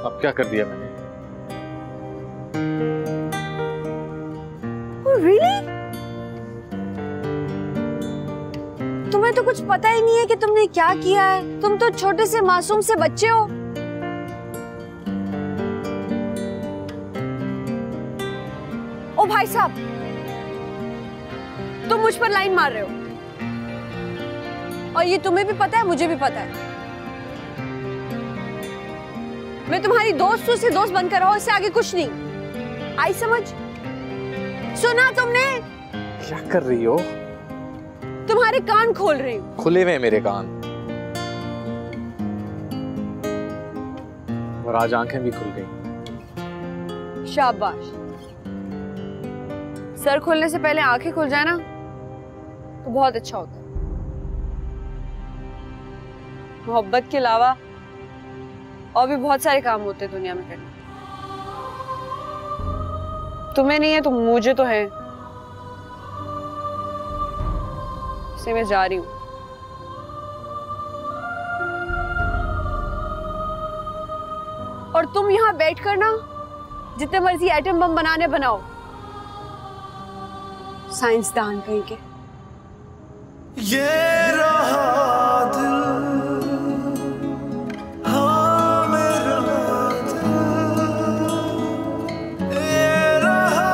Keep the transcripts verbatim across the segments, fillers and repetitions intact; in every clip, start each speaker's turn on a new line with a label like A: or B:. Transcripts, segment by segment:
A: अब क्या कर दिया मैंने?
B: oh, really? तुम्हें तो कुछ पता ही नहीं है कि तुमने क्या किया है। तुम तो छोटे से मासूम से बच्चे हो। ओ भाई साहब, तुम मुझ पर लाइन मार रहे हो और ये तुम्हें भी पता है, मुझे भी पता है। मैं तुम्हारी दोस्त से दोस्त बनकर रहा हूं, इससे आगे कुछ नहीं। आई समझ? सुना तुमने?
A: क्या कर रही हो?
B: तुम्हारे कान खोल रही हूं।
A: खुले हुए मेरे कान, और आज आंखें भी खुल गई।
B: शाबाश। सर खुलने से पहले आंखें खुल जाए ना तो बहुत अच्छा होता है। मोहब्बत के अलावा और भी बहुत सारे काम होते हैं दुनिया में करने। तुम्हें नहीं है तो मुझे तो है। इसलिए मैं जा रही हूं। और तुम यहां बैठ कर ना जितने मर्जी एटम बम बनाने बनाओ। साइंसदान कहीं के।
C: ये रहा दिल, हाँ मेरा दिल, ये रहा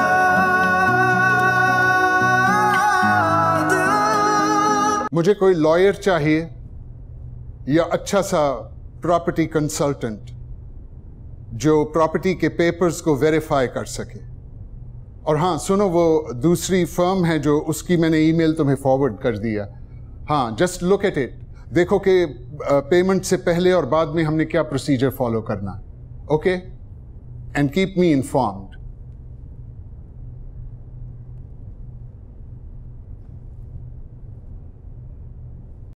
C: दिल।
D: मुझे कोई लॉयर चाहिए या अच्छा सा प्रॉपर्टी कंसल्टेंट जो प्रॉपर्टी के पेपर्स को वेरीफाई कर सके। और हाँ सुनो, वो दूसरी फर्म है जो उसकी मैंने ईमेल तुम्हें फॉरवर्ड कर दिया। हाँ, जस्ट लुक एट इट, देखो कि पेमेंट से पहले और बाद में हमने क्या प्रोसीजर फॉलो करना। Okay, and keep me informed.